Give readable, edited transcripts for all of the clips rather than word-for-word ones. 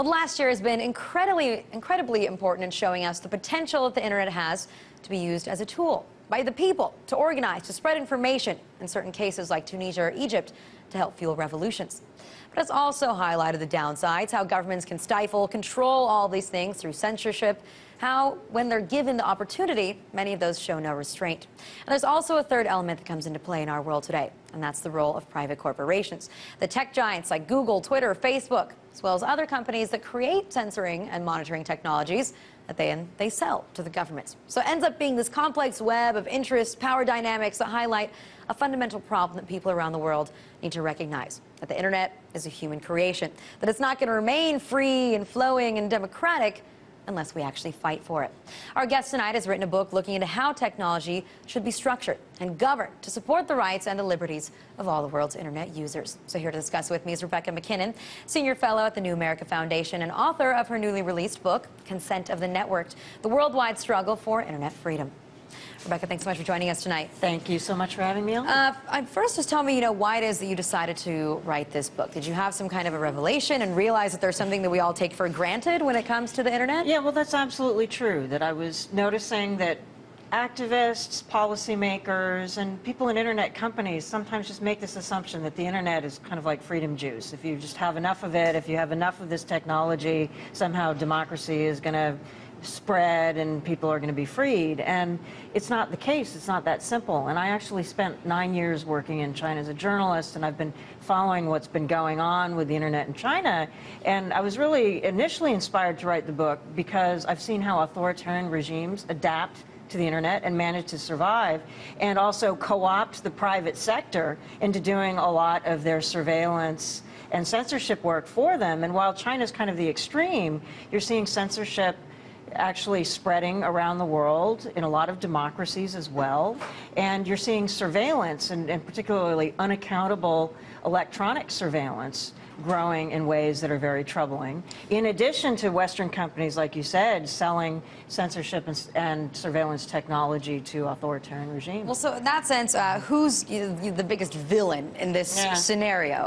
Well, the last year has been incredibly important in showing us the potential that the internet has to be used as a tool by the people to organize, to spread information, in certain cases like Tunisia or Egypt, to help fuel revolutions. But it's also highlighted the downsides, how governments can stifle, control all these things through censorship, how, when they're given the opportunity, many of those show no restraint. And there's also a third element that comes into play in our world today, and that's the role of private corporations. The tech giants like Google, Twitter, Facebook, as well as other companies that create censoring and monitoring technologies that they sell to the governments. So it ends up being this complex web of interests, power dynamics that highlight a fundamental problem that people around the world need to recognize, that the internet is a human creation, that it's not going to remain free and flowing and democratic unless we actually fight for it. Our guest tonight has written a book looking into how technology should be structured and governed to support the rights and the liberties of all the world's internet users. So here to discuss with me is Rebecca McKinnon, Senior Fellow at the New America Foundation and author of her newly released book, Consent of the Networked, The Worldwide Struggle for Internet Freedom. Rebecca, thanks so much for joining us tonight. Thank you so much for having me on. First, just tell me, why it is that you decided to write this book. Did you have some kind of a revelation and realize that there's something that we all take for granted when it comes to the internet? Yeah, well, that's absolutely true, that I was noticing that activists, policymakers, and people in internet companies sometimes just make this assumption that the internet is kind of like freedom juice. If you just have enough of it, if you have enough of this technology, somehow democracy is going to spread and people are going to be freed. And it's not the case. It's not that simple. And I actually spent 9 years working in China as a journalist, and I've been following what's been going on with the internet in China. And I was really initially inspired to write the book because I've seen how authoritarian regimes adapt to the internet and manage to survive, and also co-opt the private sector into doing a lot of their surveillance and censorship work for them. And while China's kind of the extreme, you're seeing censorship actually spreading around the world in a lot of democracies as well. And you're seeing surveillance, and particularly unaccountable electronic surveillance, growing in ways that are very troubling. In addition to Western companies, like you said, selling censorship and surveillance technology to authoritarian regimes. Well, so in that sense, who's the biggest villain in this scenario?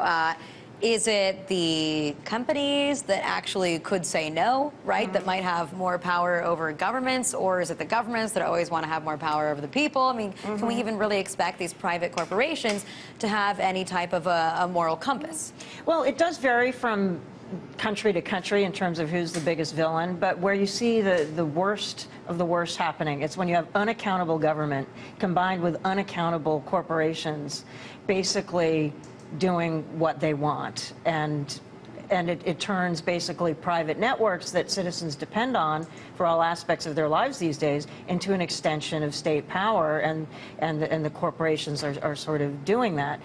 Is it the companies that actually could say no, right, that might have more power over governments, or is it the governments that always want to have more power over the people? I mean, can we even really expect these private corporations to have any type of a moral compass? Well, it does vary from country to country in terms of who's the biggest villain, but where you see the worst of the worst happening, it's when you have unaccountable government combined with unaccountable corporations basically doing what they want, and it turns basically private networks that citizens depend on for all aspects of their lives these days into an extension of state power, and the corporations are sort of doing that.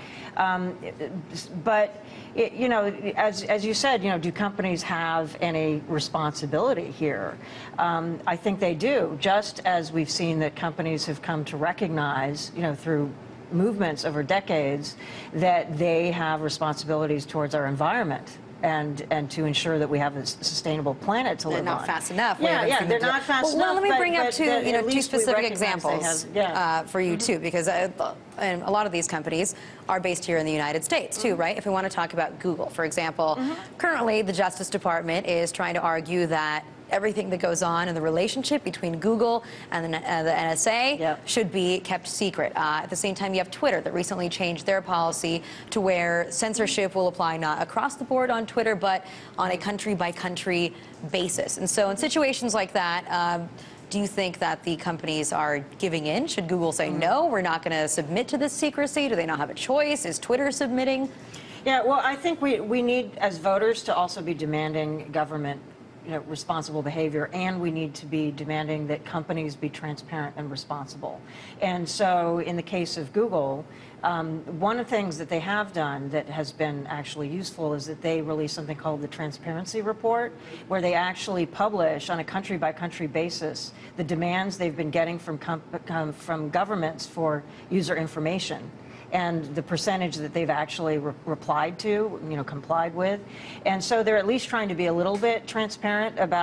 But as you said, do companies have any responsibility here? I think they do, just as we've seen that companies have come to recognize, through movements over decades, that they have responsibilities towards our environment and to ensure that we have a sustainable planet to live on. They're not fast enough. Yeah, they're not fast enough. Well, let me bring up two specific examples for you too, because and a lot of these companies are based here in the United States too, right? If we want to talk about Google, for example, currently the Justice Department is trying to argue that everything that goes on in the relationship between Google and the NSA should be kept secret. At the same time, you have Twitter that recently changed their policy to where censorship will apply not across the board on Twitter, but on a country-by-country basis. And so in situations like that, do you think that the companies are giving in? Should Google say, no, we're not going to submit to this secrecy? Do they not have a choice? Is Twitter submitting? Yeah, well, I think we need, as voters, to also be demanding government responsible behavior, and we need to be demanding that companies be transparent and responsible. And so in the case of Google, one of the things that they have done that has been actually useful is that they release something called the Transparency Report, where they actually publish on a country-by-country basis the demands they've been getting from governments for user information, and the percentage that they've actually complied with. And so they're at least trying to be a little bit transparent about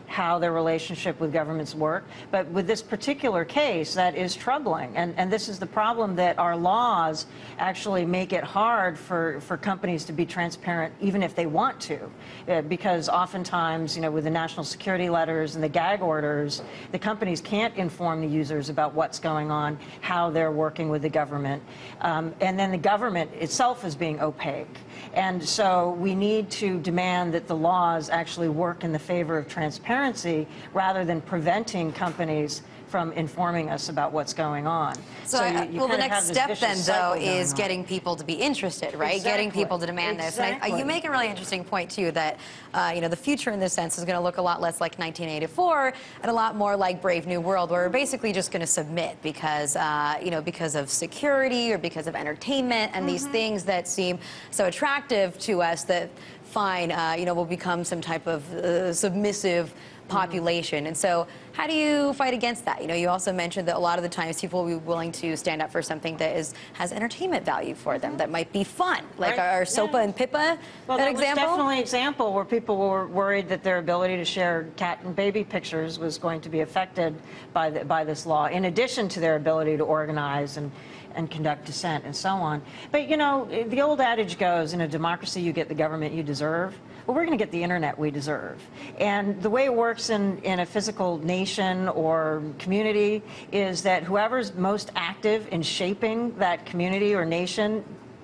how their relationship with governments work. But with this particular case, that is troubling. And this is the problem, that our laws actually make it hard for companies to be transparent, even if they want to. Because oftentimes, with the national security letters and the gag orders, the companies can't inform the users about what's going on, how they're working with the government. And then the government itself is being opaque. And so we need to demand that the laws actually work in the favor of transparency rather than preventing companies from informing us about what's going on. So well, the next step then, though, is getting people to be interested, right? Exactly. Getting people to demand this. And you make a really interesting point, too, that, the future in this sense is going to look a lot less like 1984 and a lot more like Brave New World, where we're basically just going to submit because, because of security or because of entertainment and these things that seem so attractive to us that, fine, will become some type of submissive population. And so how do you fight against that? You also mentioned that a lot of the times people will be willing to stand up for something that has entertainment value for them, that might be fun, like our SOPA and PIPA, well, that that example? was definitely an example where people were worried that their ability to share cat and baby pictures was going to be affected by this law, in addition to their ability to organize and conduct dissent and so on. But, the old adage goes, in a democracy, you get the government you deserve. Well, we're going to get the internet we deserve. And the way it works in a physical nation or community is that whoever's most active in shaping that community or nation,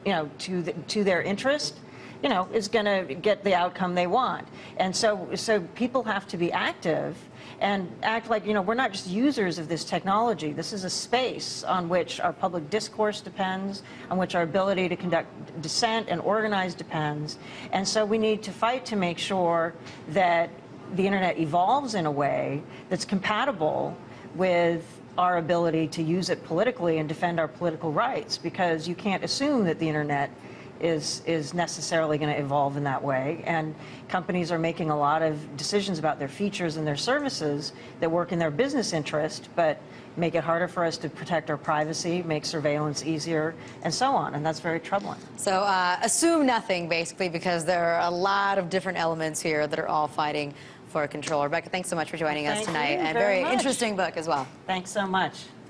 to their interest, is going to get the outcome they want. And so people have to be active and act like, we're not just users of this technology. This is a space on which our public discourse depends, on which our ability to conduct dissent and organize depends. And so we need to fight to make sure that the internet evolves in a way that's compatible with our ability to use it politically and defend our political rights, because you can't assume that the internet is necessarily going to evolve in that way. And companies are making a lot of decisions about their features and their services that work in their business interest, but make it harder for us to protect our privacy, make surveillance easier, and so on. And that's very troubling. So assume nothing, basically, because there are a lot of different elements here that are all fighting for control. Rebecca, thanks so much for joining us tonight. And very very much. interesting book as well. Thanks so much.